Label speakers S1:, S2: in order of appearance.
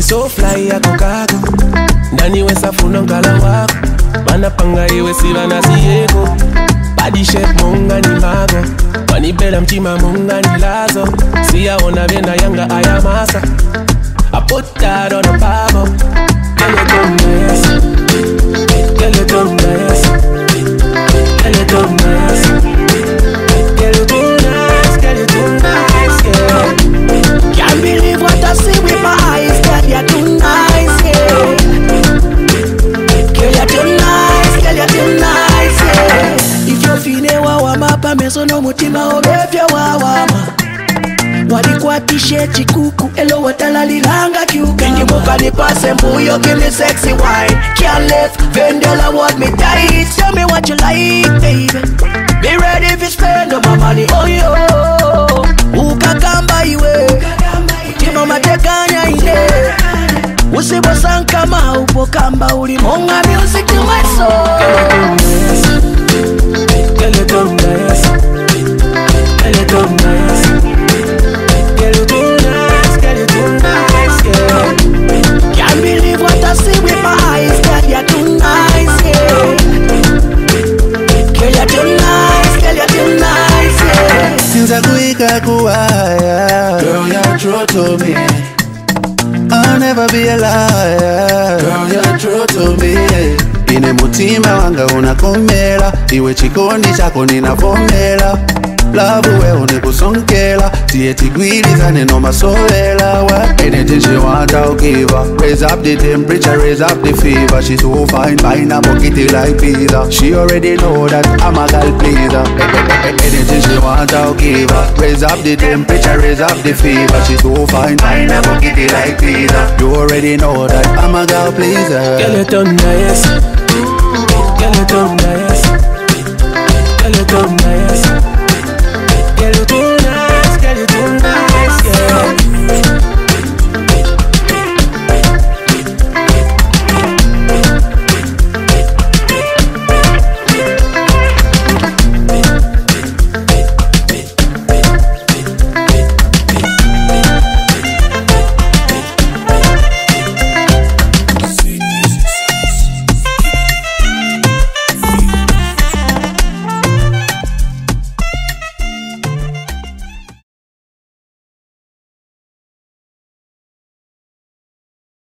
S1: so fly ya kokako ndani wesafuna ngala wako banapanga iwe sivana siyeko body shape munga ni mago wanibela mtima munga ni lazo siyaona vyenda yanga ayamasa I put that on the Bible. Girl, you too nice. Girl, you too nice. Girl, you too nice. Girl, you too nice. Girl, you too nice, yeah.
S2: Can't believe what I see with my eyes. Girl, you're too nice, yeah. Girl, you're too nice. Girl, you're too nice, yeah. If you're feeling wawa mapa meso no mutima obefya wawa ma. Walikwatishie chikuku elo watalalilanga kiuka Kingi muka nipase mbuyo give me sexy wine Can't lift, vendela want me tight Tell me what you like baby Be ready if you spend on my money oh yo Ukakamba iwe Utima matekanya ine Usibo sankama upo kamba ulimonga music to my soul
S1: Girl you too nice Girl you too nice Girl you too nice, girl you too nice, yeah.
S2: Can't believe what I see with my eyes. Girl you're too nice, yeah. Girl you're too nice, girl you're too nice, yeah.
S3: Since I kuika kuwaya, girl you're true to me. I'll never be a liar, girl you're true to me. Ine mutima wanga unakomela, iwe chikondi chako ninavomela. Love we unikusonkela Tiye tigwilizane no masolela Anything she want I'll give her Raise up the temperature, raise up the fever She's so fine, fine, a bucket like pizza She already know that I'm a girl pleaser Anything she want I'll give her Raise up the temperature, raise up the fever She's so fine, fine, a bucket like pizza You already know that I'm a girl pleaser
S1: Girl you too nice Girl you too nice Girl you too nice